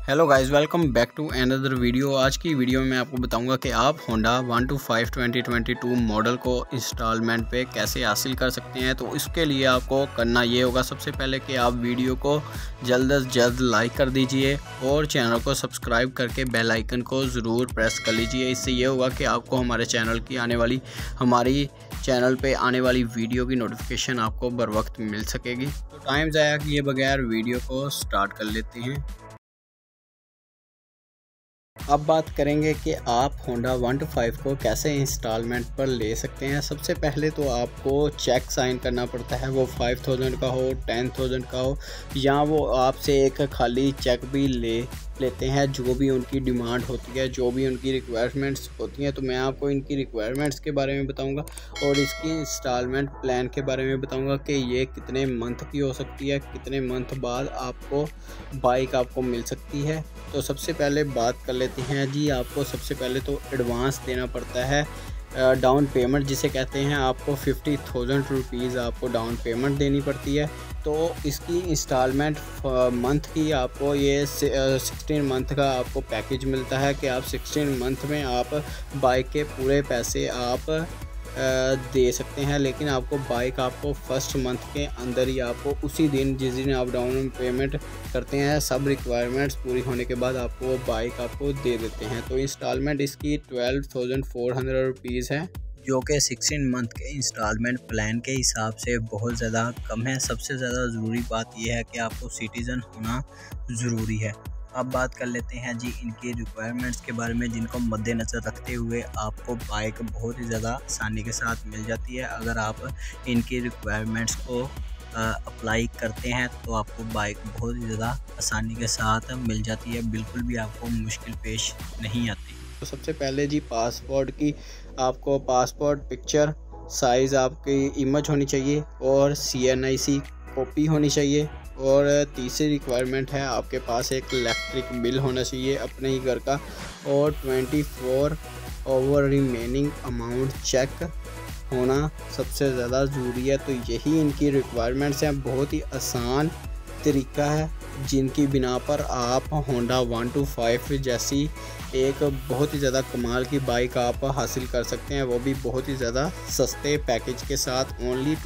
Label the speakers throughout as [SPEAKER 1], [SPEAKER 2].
[SPEAKER 1] Hello guys, welcome back to another video. आज की video में मैं आपको बताऊंगा कि आप होंडा 125 2022 मॉडल को इंस्टॉलमेंट पे कैसे हासिल कर सकते हैं। तो इसके लिए आपको करना ये होगा, सबसे पहले कि आप वीडियो को जल्द से जल्द लाइक कर दीजिए और चैनल को सब्सक्राइब करके बेल आइकन को ज़रूर प्रेस कर लीजिए। इससे ये होगा कि आपको हमारे हमारी चैनल पे आने वाली वीडियो की नोटिफिकेशन आपको बर वक्त मिल सकेगी। तो टाइम ज़ाया किए बगैर वीडियो को स्टार्ट कर लेते हैं। अब बात करेंगे कि आप होंडा 125 को कैसे इंस्टॉलमेंट पर ले सकते हैं। सबसे पहले तो आपको चेक साइन करना पड़ता है, वो 5000 का हो, 10,000 का हो, या वो आपसे एक खाली चेक भी लेते हैं। जो भी उनकी डिमांड होती है, जो भी उनकी रिक्वायरमेंट्स होती हैं, तो मैं आपको इनकी रिक्वायरमेंट्स के बारे में बताऊंगा और इसकी इंस्टॉलमेंट प्लान के बारे में बताऊंगा कि ये कितने मंथ की हो सकती है, कितने मंथ बाद आपको बाइक आपको मिल सकती है। तो सबसे पहले बात कर लेते हैं जी। आपको सबसे पहले तो एडवांस देना पड़ता है, डाउन पेमेंट जिसे कहते हैं। आपको 50,000 रुपीज़ आपको डाउन पेमेंट देनी पड़ती है। तो इसकी इंस्टॉलमेंट मंथ की आपको ये 16 मंथ का आपको पैकेज मिलता है कि आप 16 मंथ में आप बाइक के पूरे पैसे आप दे सकते हैं। लेकिन आपको बाइक आपको फर्स्ट मंथ के अंदर ही आपको उसी दिन जिस दिन आप डाउन पेमेंट करते हैं, सब रिक्वायरमेंट्स पूरी होने के बाद आपको वो बाइक आपको दे देते हैं। तो इंस्टॉलमेंट इसकी 12,400 रुपीज़ है, जो कि 16 मंथ के इंस्टॉलमेंट प्लान के हिसाब से बहुत ज़्यादा कम है। सबसे ज़्यादा ज़रूरी बात यह है कि आपको सिटीज़न होना ज़रूरी है। अब बात कर लेते हैं जी इनकी रिक्वायरमेंट्स के बारे में, जिनको मद्देनज़र रखते हुए आपको बाइक बहुत ही ज़्यादा आसानी के साथ मिल जाती है। अगर आप इनकी रिक्वायरमेंट्स को अप्लाई करते हैं तो आपको बाइक बहुत ही ज़्यादा आसानी के साथ मिल जाती है, बिल्कुल भी आपको मुश्किल पेश नहीं आती। तो सबसे पहले जी पासपोर्ट की आपको पासपोर्ट पिक्चर साइज़ आपकी इमेज होनी चाहिए और CNIC कॉपी होनी चाहिए। और तीसरी रिक्वायरमेंट है, आपके पास एक इलेक्ट्रिक बिल होना चाहिए अपने ही घर का, और 24 ओवर रिमेनिंग अमाउंट चेक होना सबसे ज़्यादा ज़रूरी है। तो यही इनकी रिक्वायरमेंट्स हैं। बहुत ही आसान तरीका है जिनकी बिना पर आप होंडा 125 जैसी एक बहुत ही ज़्यादा कमाल की बाइक आप हासिल कर सकते हैं, वो भी बहुत ही ज़्यादा सस्ते पैकेज के साथ। ओनली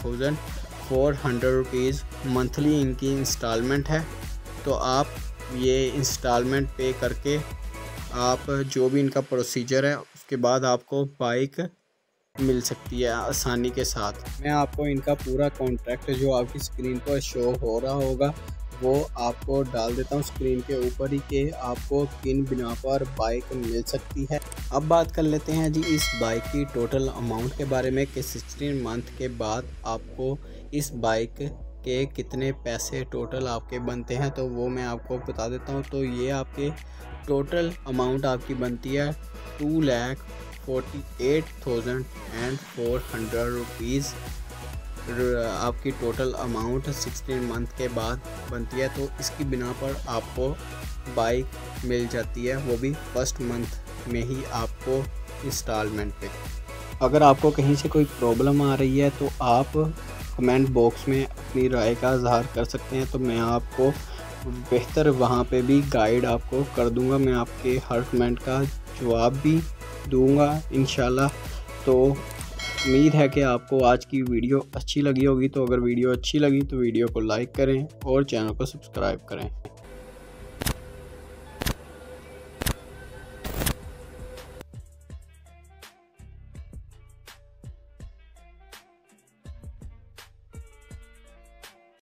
[SPEAKER 1] 12,400 रुपीज़ मंथली इनकी इंस्टॉलमेंट है। तो आप ये इंस्टॉलमेंट पे करके आप जो भी इनका प्रोसीजर है उसके बाद आपको बाइक मिल सकती है आसानी के साथ। मैं आपको इनका पूरा कॉन्ट्रैक्ट जो आपकी स्क्रीन पर शो हो रहा होगा वो आपको डाल देता हूँ स्क्रीन के ऊपर ही, कि आपको किन बिना पर बाइक मिल सकती है। अब बात कर लेते हैं जी इस बाइक की टोटल अमाउंट के बारे में कि 16 मंथ के बाद आपको इस बाइक के कितने पैसे टोटल आपके बनते हैं। तो वो मैं आपको बता देता हूँ। तो ये आपके टोटल अमाउंट आपकी बनती है 2,48,400 रुपीज़। आपकी टोटल अमाउंट 16 मंथ के बाद बनती है। तो इसकी बिना पर आपको बाइक मिल जाती है, वो भी फर्स्ट मंथ में ही आपको इंस्टॉलमेंट पे। अगर आपको कहीं से कोई प्रॉब्लम आ रही है तो आप कमेंट बॉक्स में अपनी राय का इज़हार कर सकते हैं, तो मैं आपको बेहतर वहाँ पे भी गाइड आपको कर दूँगा। मैं आपके हर कमेंट का जवाब भी दूँगा इंशाल्लाह। तो उम्मीद है कि आपको आज की वीडियो अच्छी लगी होगी। तो अगर वीडियो अच्छी लगी तो वीडियो को लाइक करें और चैनल को सब्सक्राइब करें।